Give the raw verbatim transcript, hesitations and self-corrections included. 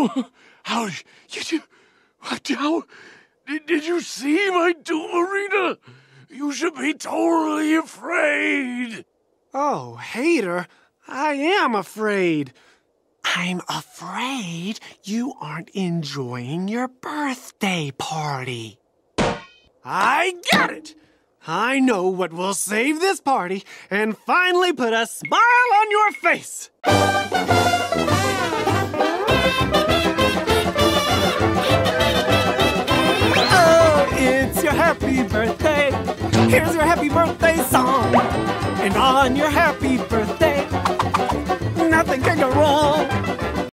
Oh, how did you, what, how, did, did you see my doom arena? You should be totally afraid. Oh, Hater, I am afraid. I'm afraid you aren't enjoying your birthday party. I get it! I know what will save this party and finally put a smile on your face! Oh, it's your happy birthday! Here's your happy birthday song! And on your happy birthday, nothing can go wrong!